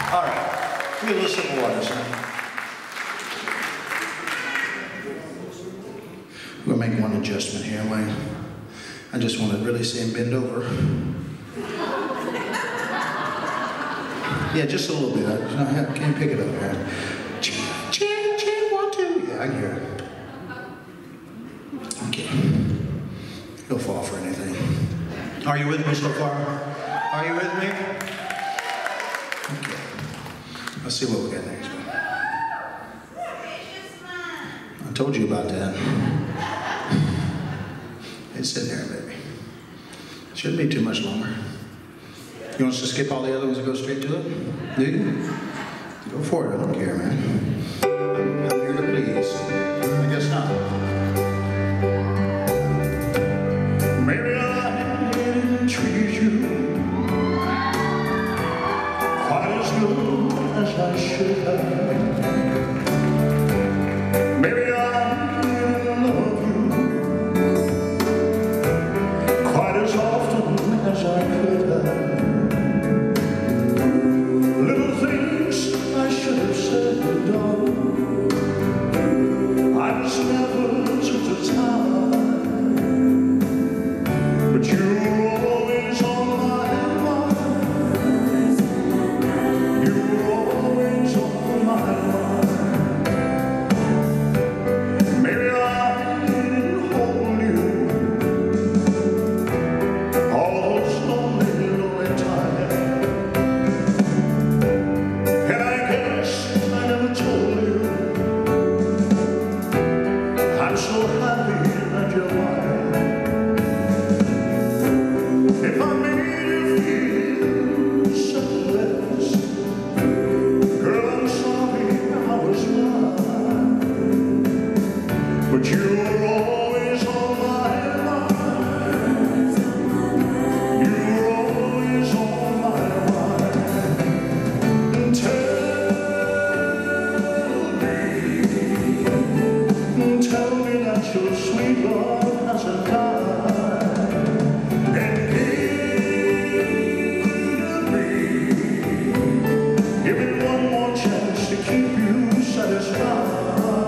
All right. Give me a little sip of water, son. We're going to make one adjustment here, Wayne. I just want to really see him bend over. Yeah, just a little bit. I can't pick it up, man. Chin, 1, 2. Yeah, I can hear it. Okay. He'll fall for anything. Are you with me so far? Are you with me? Okay. Let's see what we got next. I told you about that. It's in there, baby. Shouldn't be too much longer. You want us to skip all the other ones and go straight to it? Do you? Go for it. I don't care, man. I'm here to please. I guess not. Maybe I didn't treat you quite as good as I should have. Maybe I didn't love you quite as often as I could have. Little things I should have said and done, I just never took the time. But you were always on my mind. You were always on my mind. Maybe I didn't hold you all those lonely, lonely times. And I guess I never told you I'm so happy that you're mine. If I made you feel something less, girl, I'm sorry I was blind. But you were always on my mind. You were always on my mind. And tell me that your sweet love hasn't died. And give me one more chance to keep you satisfied.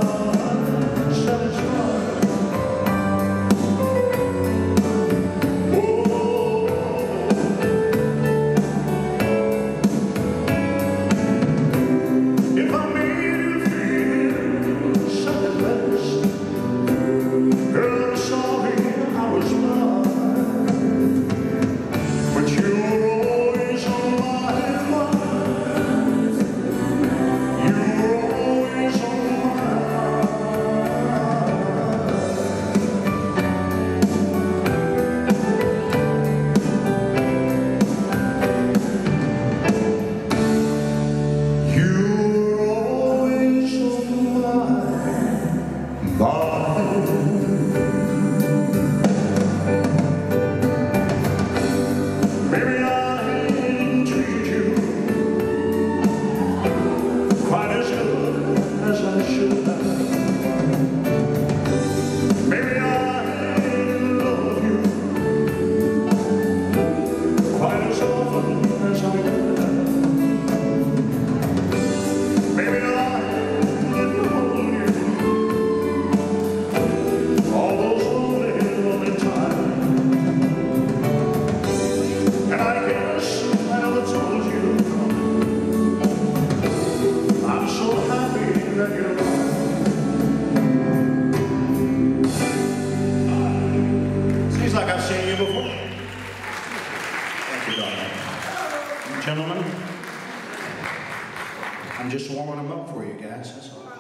Satisfied. Oh, if I made you feel second best, girl, I'm sorry I was blind. But you were always on my mind. You were always on my mind. You were always on my mind. Maybe I didn't treat you quite as good as I should have. Maybe I didn't love you quite as often as I could have. Maybe I didn't hold you all those lonely, lonely times. And I guess I never told you I'm so happy that you're mine. Seems like I've seen you before. Thank you, darling. Gentlemen, I'm just warming them up for you guys. That's all.